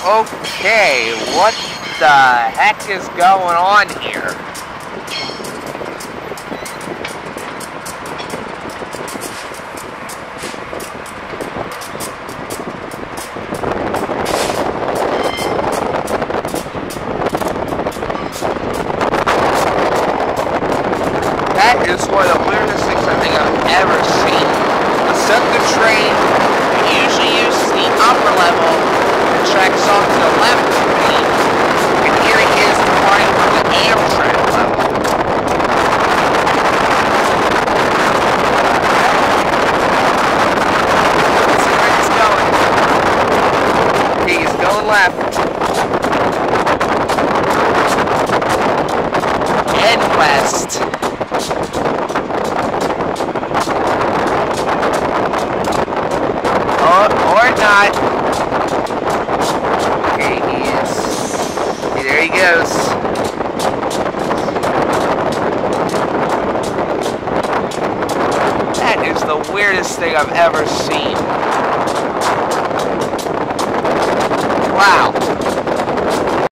Okay, what the heck is going on here? That is one of the weirdest things I think I've ever seen. A SEPTA train usually uses the upper level and tracks off to the left lane, and here he is departing from the Amtrak level. Let's see where he's going. Okay, he's going left. And west. Or not. Okay, he is. Okay, there he goes. That is the weirdest thing I've ever seen. Wow.